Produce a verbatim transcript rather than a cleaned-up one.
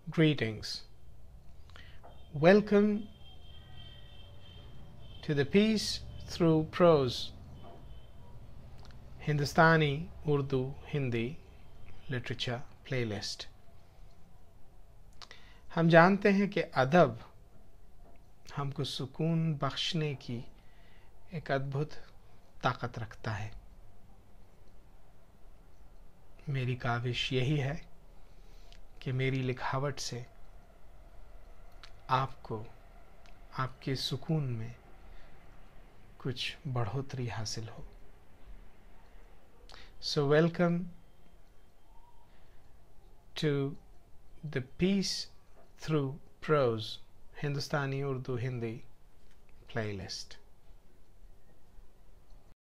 Greetings. Welcome to the Peace Through Prose Hindustani, Urdu, Hindi Literature Playlist. हम जानते हैं कि अदब हमको सुकून बख्शने की एक अद्भुत ताकत रखता है। मेरी काविश यही है कि मेरी लिखावट से आपको आपके सुकून में कुछ बढ़ोतरी हासिल हो। So welcome to the Peace Through Prose Hindustani, Urdu, Hindi playlist.